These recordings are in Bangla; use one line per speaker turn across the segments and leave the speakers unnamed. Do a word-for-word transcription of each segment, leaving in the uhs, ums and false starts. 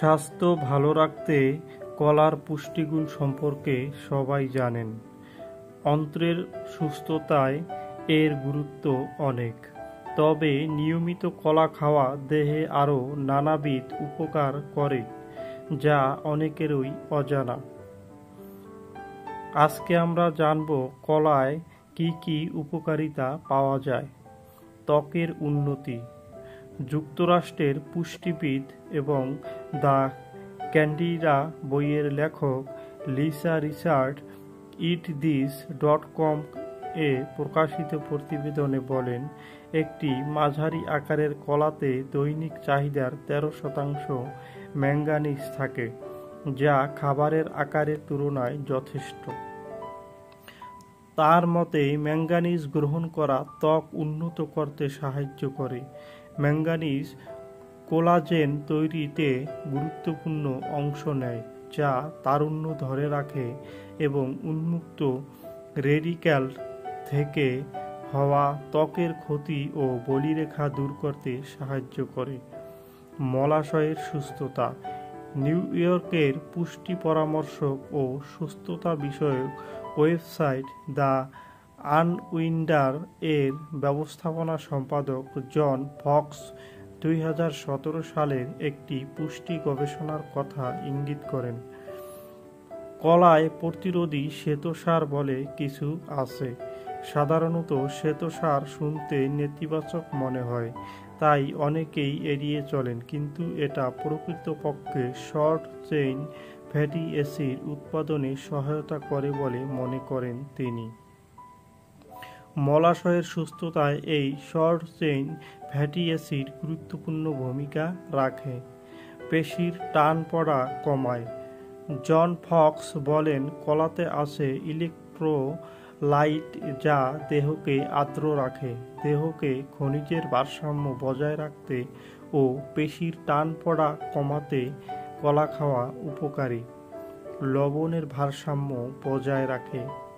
স্বাস্থ্য ভালো রাখতে কলার পুষ্টিগুণ সম্পর্কে সবাই জানেন। অন্ত্রের সুস্থতায় এর গুরুত্ব অনেক। তবে নিয়মিত কলা খাওয়া দেহে আরও নানাবিধ উপকার করে, যা অনেকেরই অজানা। আজকে আমরা জানব কলায় কি কি উপকারিতা পাওয়া যায়। ত্বকের উন্নতি। যুক্তরাষ্ট্রের পুষ্টিবিদ এবং দ্য ক্যান্ডিডা বইয়ের লেখক Lisa Richard eat this dot com এ প্রকাশিত প্রতিবেদনে বলেন, একটি মাঝারি আকারের কলাতে দৈনিক চাহিদার তেরো শতাংশ ম্যাঙ্গানিজ থাকে, যা খাবারের আকারের তুলনায় যথেষ্ট। তার মতে ম্যাঙ্গানিজ গ্রহণ করা ত্বক উন্নত করতে সাহায্য করে। ম্যাঙ্গানিজ কোলাজেন তৈরিতে গুরুত্বপূর্ণ অংশ নেয়, যা তারুণ্য ধরে রাখে এবং উন্মুক্ত রেডিক্যাল থেকে হওয়া ত্বকের ক্ষতি ও বলিরেখা দূর করতে সাহায্য করে। মলাশয়ের সুস্থতা। নিউ ইয়র্কের পুষ্টি পরামর্শক ও সুস্থতা বিষয়ক ওয়েবসাইট দ্য আনউইন্ডার এর ব্যবস্থাপনা সম্পাদক জন ফক্স দুই হাজার সতেরো সালের একটি পুষ্টি গবেষণার কথা ইঙ্গিত করেন। কলায় প্রতিরোধী শ্বেতসার বলে কিছু আছে। সাধারণত শ্বেতসার শুনতে নেতিবাচক মনে হয়, তাই অনেকেই এড়িয়ে চলেন, কিন্তু এটা প্রকৃতপক্ষে শর্ট চেইন ফ্যাটি অ্যাসিড উৎপাদনে সহায়তা করে বলে মনে করেন তিনি। মলাশয়ের সুস্থতায় এই শর্ট চেইন ফ্যাটি অ্যাসিড গুরুত্বপূর্ণ ভূমিকা রাখে। পেশির টান পড়া কমায়। জন ফক্স বলেন, কলাতে আছে ইলেক্ট্রোলাইট যা দেহকে আর্দ্র রাখে, দেহকে খনিজের ভারসাম্য বজায় রাখতে ও পেশির টান পড়া কমাতে কলা খাওয়া উপকারী। লবণের ভারসাম্য বজায় রাখে।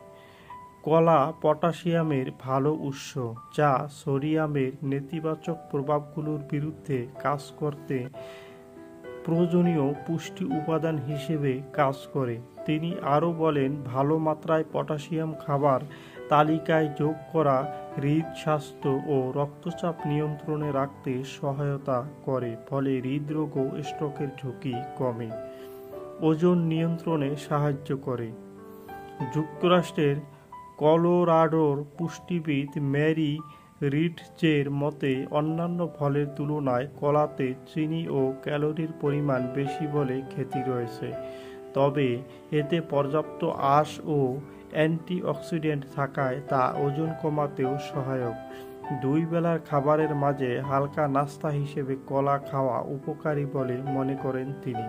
কলা পটাশিয়ামের ভালো উৎস, যা সোডিয়ামের নেতিবাচক প্রভাবগুলোর বিরুদ্ধে কাজ করতে প্রয়োজনীয় পুষ্টি উপাদান হিসেবে কাজ করে। তিনি আরও বলেন, ভালো মাত্রায় পটাশিয়াম খাবার তালিকায় যোগ করা হৃদ স্বাস্থ্য ও রক্তচাপ নিয়ন্ত্রণে রাখতে সহায়তা করে, ফলে হৃদরোগ ও স্ট্রোকের ঝুঁকি কমে। ওজন নিয়ন্ত্রণে সাহায্য করে। যুক্তরাষ্ট্রের কলোরাডোর পুষ্টিবিদ ম্যারি রিডচের মতে, অন্যান্য ফলের তুলনায় কলাতে চিনি ও ক্যালোরির পরিমাণ বেশি বলে খ্যাতি রয়েছে, তবে এতে পর্যাপ্ত আঁশ ও অ্যান্টিঅক্সিডেন্ট থাকায় তা ওজন কমাতেও সহায়ক। দুই বেলার খাবারের মাঝে হালকা নাস্তা হিসেবে কলা খাওয়া উপকারী বলে মনে করেন তিনি।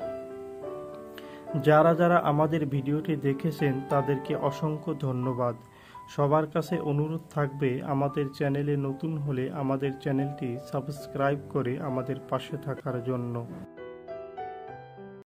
যারা যারা আমাদের ভিডিওটি দেখেছেন তাদেরকে অসংখ্য ধন্যবাদ। সবার কাছে অনুরোধ থাকবে, আমাদের চ্যানেলে নতুন হলে আমাদের চ্যানেলটি সাবস্ক্রাইব করে আমাদের পাশে থাকার জন্য।